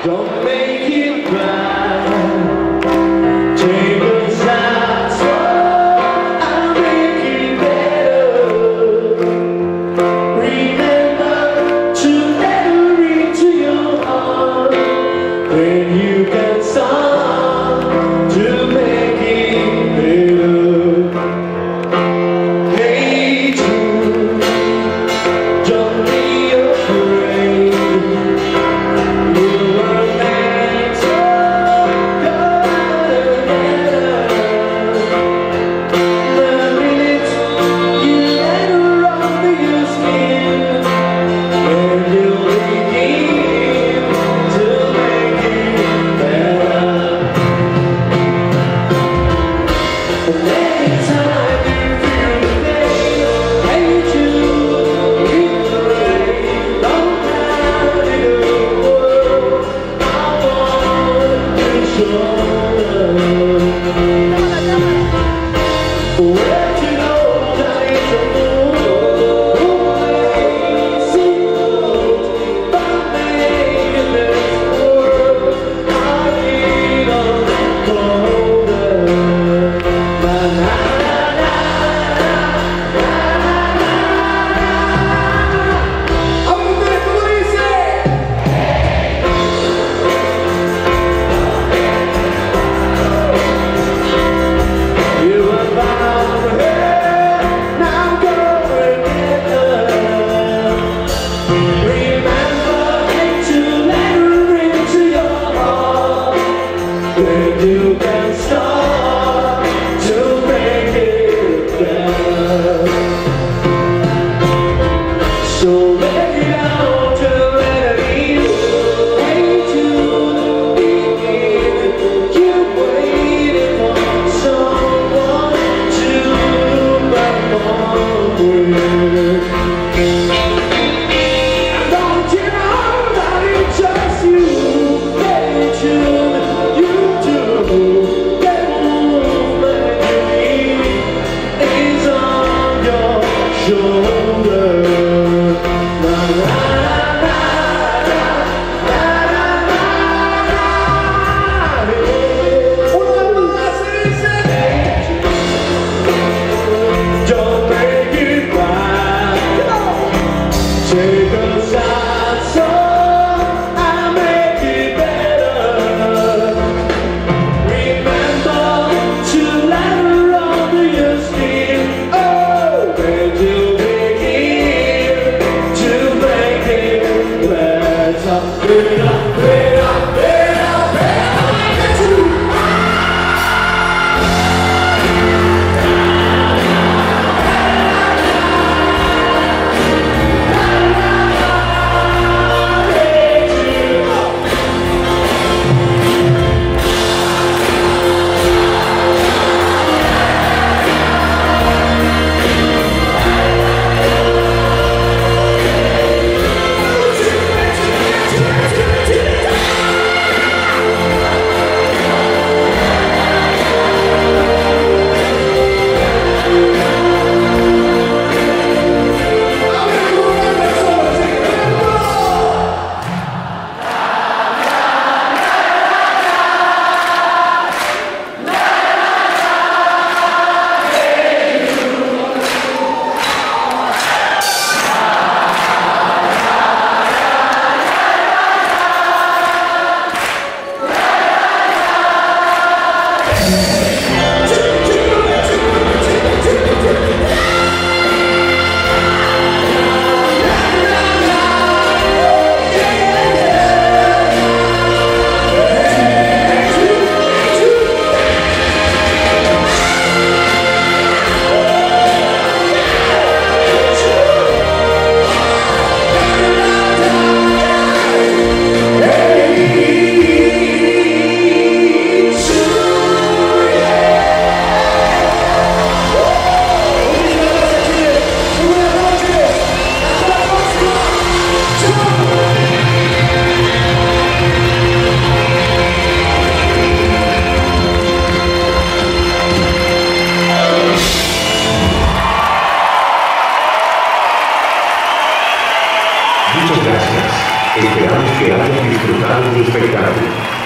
Don't make it right. Take a shot, so I'll make it better. Remember to let her into your heart. Then you can start to make it better. Hey Jude, don't be afraid. You can start to make it better. So make it out to let it be. Way to begin. You waited for someone to perform with. And don't you know that it's just you, way to. Esperamos que hayan disfrutado del espectáculo.